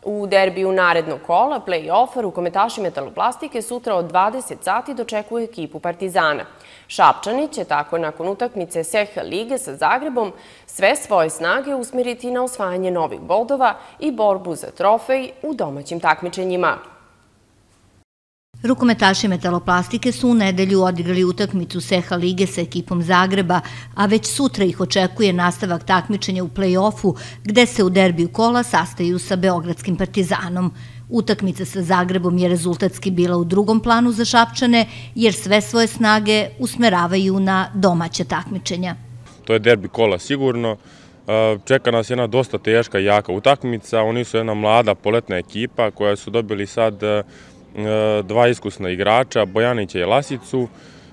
U derbiju narednog kola, play-offa, rukometaši Metaloplastike sutra od 20 sati dočekuju ekipu Partizana. Šapčani će tako nakon utakmice SEH lige sa Zagrebom sve svoje snage usmeriti na osvajanje novih bodova i borbu za trofej u domaćim takmičenjima. Rukometaši Metaloplastike su u nedelju odigrali utakmicu SEH lige sa ekipom Zagreba, a već sutra ih očekuje nastavak takmičenja u play-offu, gde se u derbiju kola sastaju sa Beogradskim Partizanom. Utakmica sa Zagrebom je rezultatski bila u drugom planu za Šapčane, jer sve svoje snage usmeravaju na domaća takmičenja. To je derbi kola sigurno. Čeka nas jedna dosta teška i jaka utakmica. Oni su jedna mlada poletna ekipa koja su dobili sad dva iskusna igrača, Bojanića i Lasicu.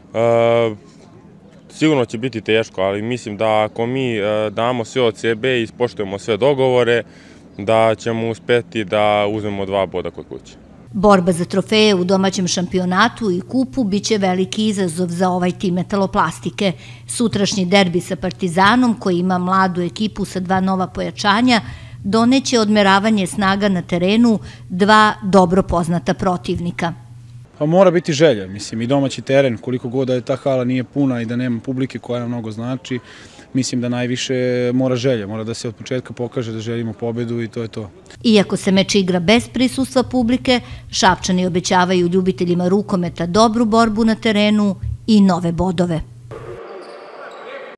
Sigurno će biti teško, ali mislim da ako mi damo sve od sebe i ispoštujemo sve dogovore, da ćemo uspeti da uzmemo 2 boda kod kuće. Borba za trofeje u domaćem šampionatu i kupu biće veliki izazov za ovaj tim Metaloplastike. Sutrašnji derbi sa Partizanom, koji ima mladu ekipu sa 2 nova pojačanja, doneće odmeravanje snaga na terenu 2 dobro poznata protivnika. Mora biti želja, mislim, i domaći teren, koliko god da je ta hala nije puna i da nema publike koja nam mnogo znači, mislim da najviše mora želja, mora da se od početka pokaže da želimo pobedu i to je to. Iako se meč igra bez prisustva publike, Šapčani obećavaju ljubiteljima rukometa dobru borbu na terenu i nove bodove.